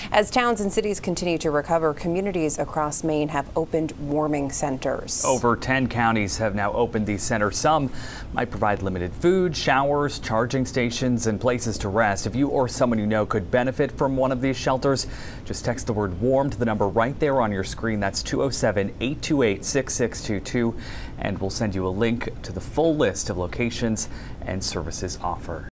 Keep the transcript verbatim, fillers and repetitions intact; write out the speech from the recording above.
As towns and cities continue to recover, communities across Maine have opened warming centers. Over ten counties have now opened these centers. Some might provide limited food, showers, charging stations, and places to rest. If you or someone you know could benefit from one of these shelters, just text the word WARM to the number right there on your screen. That's two oh seven, eight two eight, six six two two, and we'll send you a link to the full list of locations and services offered.